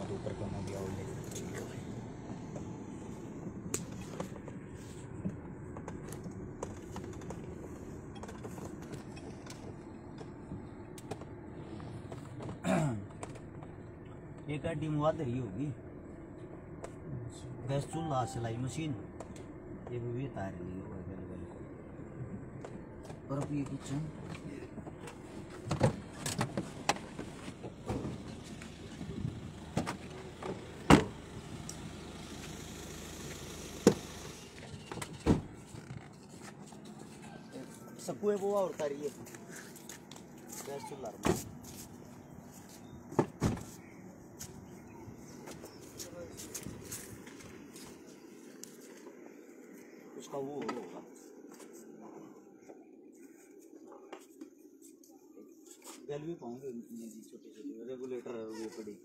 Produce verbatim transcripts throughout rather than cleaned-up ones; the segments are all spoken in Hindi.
मत ऊपर करना भी आओ ले एक गाड़ी मुआद रही होगी गैस चूल्हा सिलाई मशीन ये भी तार नहीं होगा अवेलेबल और अब ये किचन सकुए वो और तारी है गैस चूल्हा उसका वो होगा गल भी पाऊंगे छोटे छोटे रेगुलेटर वो पड़ी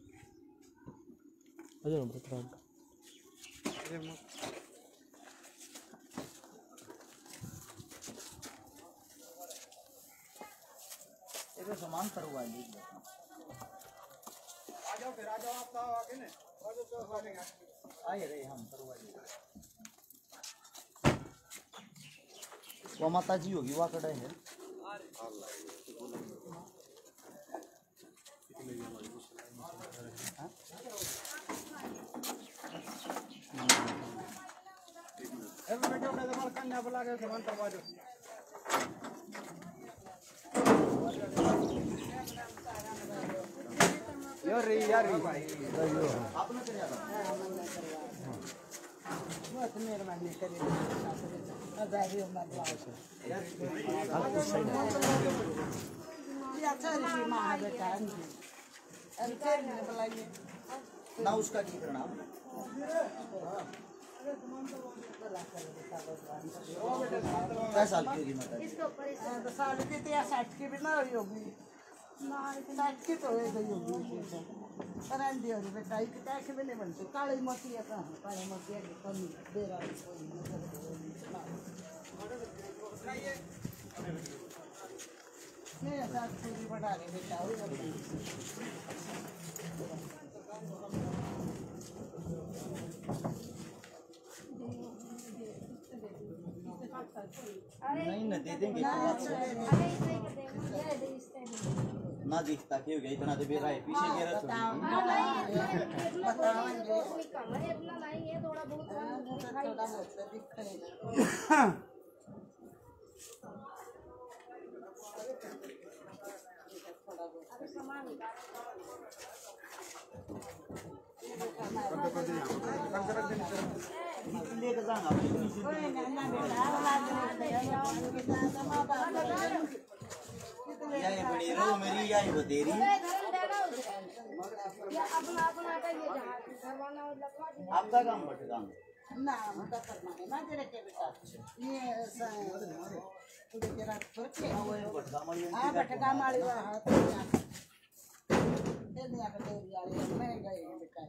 अरे बता एक सामान करवा ली आ जाओ फिर आ जाओ आप तो आके ना आ जाओ आए रे हम करवा ली वो माता जी होगी वहाँ कड़ा है कन्या बुला के सामान करवा दो यार यार आपने क्या बहुत मेहरबानी करी आजादी हमारे यार ये अच्छा है मां बेटा अंतर ने बुलाइए ना उसका की करना साल की होगी मतलब इसके ऊपर साल की तो या साठ की भी ना होगी साठ की तो है होगी करंदी होगी बेटा एक टैक्स भी नहीं बनती काली मोती है कहाँ काली मोती है कमी दे रहा है नहीं साठ पूरी बढ़ा रहे बेटा नहीं ना दे देंगे ना दिखता क्यों गया इतना तो बेरा है पीछे गिरा तो इतना नहीं है थोड़ा बहुत लेकर जाना यही बड़ी रो मेरी यही बतेरी आपका काम बट काम ना उनका करना है ना तेरे के बेटा ये हाँ भटका मारी वहाँ मैं गई बेटा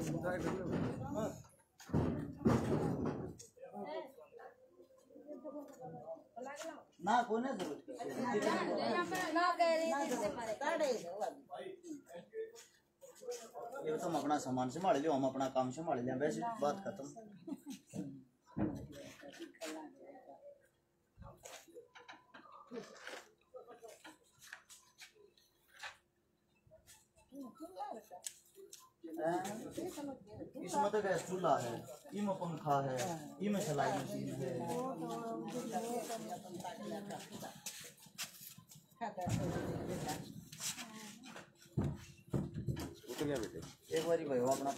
ना कोने जरूरत ये तो हम अपना सामान संभाल लियो हम अपना काम संभाल लिया वैसे बात खत्म इसमें तो गैस चूल्हा है इसमें पंखा है इसमें सिलाई मशीन है एक बारी भाई अपना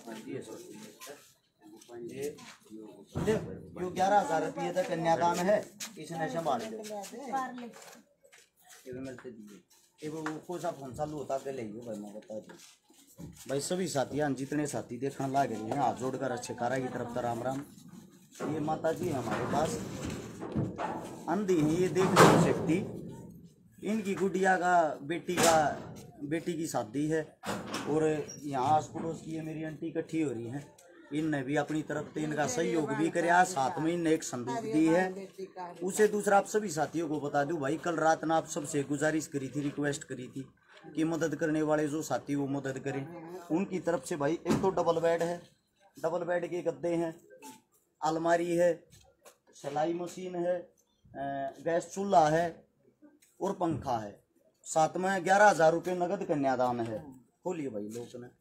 यो ग्यारह हजार रुपये तक कन्यादान है इसने संभाल लिया वो कोई सा फोन चालू होता के ले भाई मैं बता दूँ भाई सभी साथी जितने साथी देखने ला गए हैं हाथ जोड़कर अच्छे कारा की तरफ राम राम। ये माता जी हमारे पास अंधी हैं ये देख नहीं सकती इनकी गुड़िया का बेटी का बेटी की शादी है और यहाँ आस पड़ोस की मेरी आंटी इकट्ठी हो रही हैं इनने भी अपनी तरफ से इनका सहयोग भी कराया साथ में इनने एक संदूक दी है। उसे दूसरा आप सभी साथियों को बता दूं भाई कल रात ना आप सबसे गुजारिश करी थी रिक्वेस्ट करी थी कि मदद करने वाले जो साथी वो मदद करें। उनकी तरफ से भाई एक तो डबल बेड है, डबल बेड के गद्दे हैं, अलमारी है, सिलाई मशीन है, गैस चूल्हा है और पंखा है। साथ में ग्यारह हजार रुपये नगद कन्यादान है। खोलिए भाई लोग ने।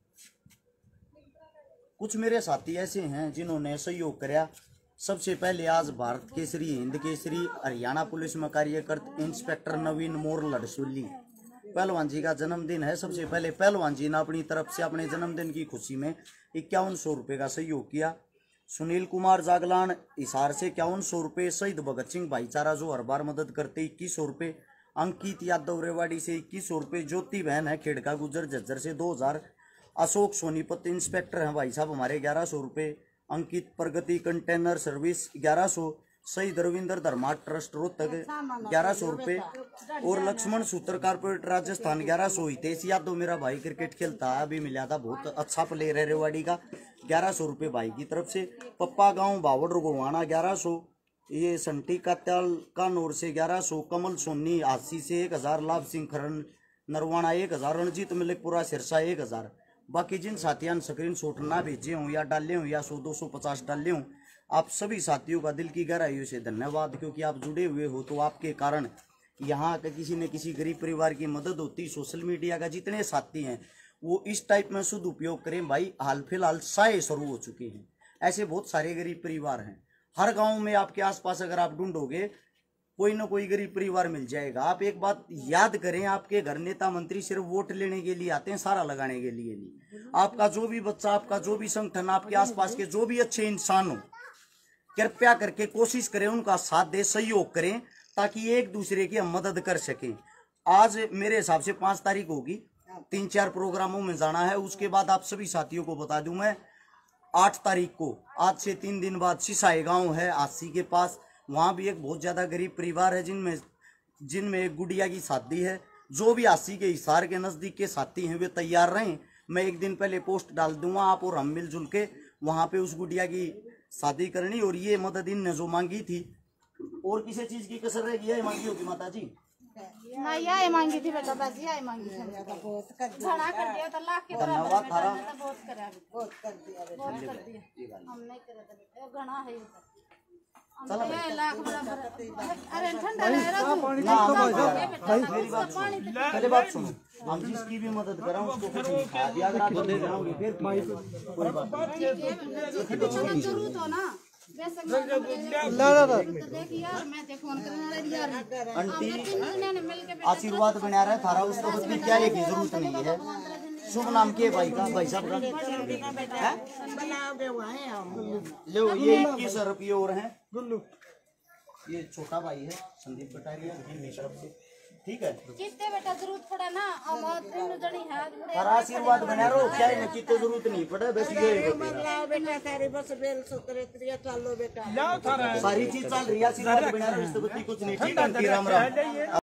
कुछ मेरे साथी ऐसे हैं जिन्होंने सहयोग कराया। सबसे पहले आज भारत केसरी, हिंद केसरी, हरियाणा पुलिस में कार्यरत इंस्पेक्टर नवीन मोर लड़सोली पहलवान जी का जन्मदिन है। सबसे पहले पहलवान जी ने अपनी तरफ से अपने जन्मदिन की खुशी में इक्यावन सौ रुपये का सहयोग किया। सुनील कुमार जागलान हिसार से इक्यावन सौ रुपये, शहीद भगत सिंह भाईचारा जो हर बार मदद करते इक्कीस सौ रुपये, अंकित यादव रेवाड़ी से इक्कीस सौ रुपये, ज्योति बहन है खेड़का गुजर झज्जर से दो हजार, अशोक सोनीपत इंस्पेक्टर हैं भाई साहब हमारे ग्यारह सौ रुपये, अंकित प्रगति कंटेनर सर्विस ग्यारह सौ, शहीद रविंद्र धर्मा ट्रस्ट रोहतक ग्यारह सौ रुपये और लक्ष्मण सूत्र कारपोरेट राजस्थान ग्यारह सौ। हितेश यादव मेरा भाई क्रिकेट खेलता है, अभी मिला था, बहुत अच्छा प्लेयर है रेवाड़ी का, ग्यारह सौ रुपये भाई की तरफ से। पप्पा गांव बावड़ गोवाना ग्यारह सौ, ये संटी का त्याल कानौर से ग्यारह सौ, कमल सोनी आसी से एक हजार, लाभ सिंह खरन नरवाना एक हजार, रणजीत मलिकपुरा सिरसा एक हजार। बाकी जिन साथियों ने स्क्रीन शॉट ना भेजे हों या डाले हों या सौ दो सौ पचास डाले हों, आप सभी साथियों का दिल की गहराइयों से धन्यवाद, क्योंकि आप जुड़े हुए हो तो आपके कारण यहाँ का किसी न किसी गरीब परिवार की मदद होती। सोशल मीडिया का जितने साथी हैं वो इस टाइप में शुद्ध उपयोग करें भाई। हाल फिलहाल साए शुरू हो चुके हैं, ऐसे बहुत सारे गरीब परिवार हैं। हर गांव में आपके आसपास अगर आप ढूंढोगे कोई ना कोई गरीब परिवार मिल जाएगा। आप एक बात याद करें, आपके घर नेता मंत्री सिर्फ वोट लेने के लिए आते हैं, सारा लगाने के लिए नहीं। आपका जो भी बच्चा, आपका जो भी संगठन, आपके आसपास के जो भी अच्छे इंसान हो, कृपया करके कोशिश करें उनका साथ दे, सहयोग करें, ताकि एक दूसरे की हम मदद कर सकें। आज मेरे हिसाब से पांच तारीख होगी, तीन चार प्रोग्रामों में जाना है। उसके बाद आप सभी साथियों को बता दूं मैं, आठ तारीख को, आज से तीन दिन बाद सिसाई गांव है आसी के पास, वहां भी एक बहुत ज्यादा गरीब परिवार है जिनमें जिनमें एक गुड़िया की शादी है। जो भी आसी के हिसार के नजदीक के साथी हैं वे तैयार रहें। मैं एक दिन पहले पोस्ट डाल दूंगा, आप और हम मिलजुल के वहां पे उस गुड़िया की शादी करनी। और ये मदद इनने जो मांगी थी, और किसी चीज की कसर रह गई है मांगी होगी माता जी ना, यही मांगी थी बेटा, बस यही मांगी थी। बहुत कर दिया तो लाख के धन्यवाद थारा, बहुत करा, बहुत कर दिया, बहुत कर दिया। हम नहीं करे तो घना है चलो ये लाख बराबर। अरे ठंडा है मेरी बात सुनो, पहले बात सुनो, हम जिसकी भी मदद करें उसको कुछ नहीं खा दिया। अगर आप दे जाओगे फिर कोई बात नहीं, जरूरत हो ना आंटी आशीर्वाद बना रहा है थारा, उसको कुछ भी क्या की जरूरत नहीं है। शुभ नाम के भाई का, भाई साहब का लो, ये इक्कीस रुपये और हैं। ये छोटा भाई है संदीप कटारिया से, ठीक है। कितने बेटा जरूरत पड़ा ना, अब तीन जनी है थारा आशीर्वाद बना रहो, क्या है कितने जरूरत नहीं पड़े, बस ये बेटा सारी बस बेल सुतरे चलो बेटा सारी चीज चल रही है। आशीर्वाद बना रहो, कुछ नहीं, ठीक है। राम राम।